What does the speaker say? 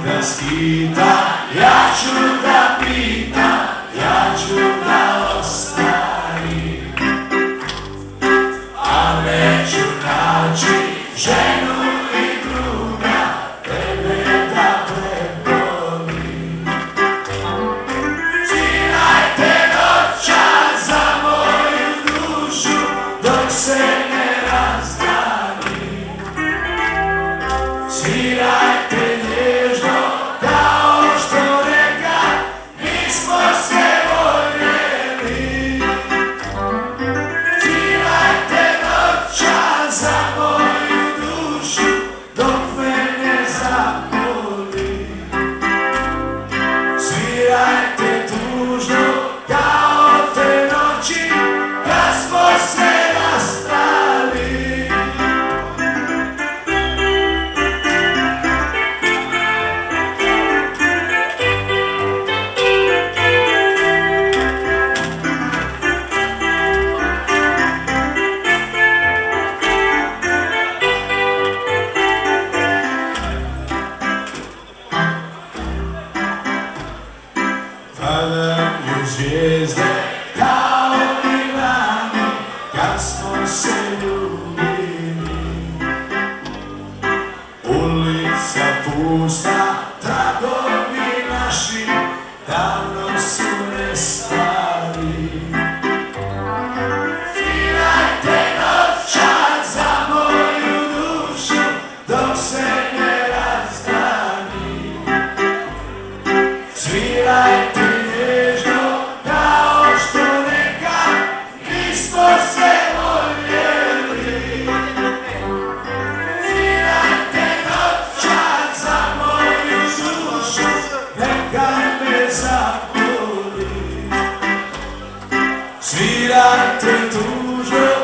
da skita, ja ću da pitam, ja ću da ostavim, a neću naći ženu i druga, tebe da prebolim. Svirajte noćas za moju dušu, dok se ne razdani. Svirajte nježno, kao što reka, nismo se voljeli. Svirajte noćas za moju dušu, dok me ne zaboli. Svirajte tužno, kao te noći, kad smo se rastali. Padaju zvijezde kao i lani, kad smo se ljubili. Ulica pusta, tragovi naši davno su nestali. Svirajte noćas za moju dušu, dok se ne razdani. Svirajte nježno, kao što nekad nismo se voljeli. Svirajte noćas za moju dušu, neka me zaboli. Svirajte tužno,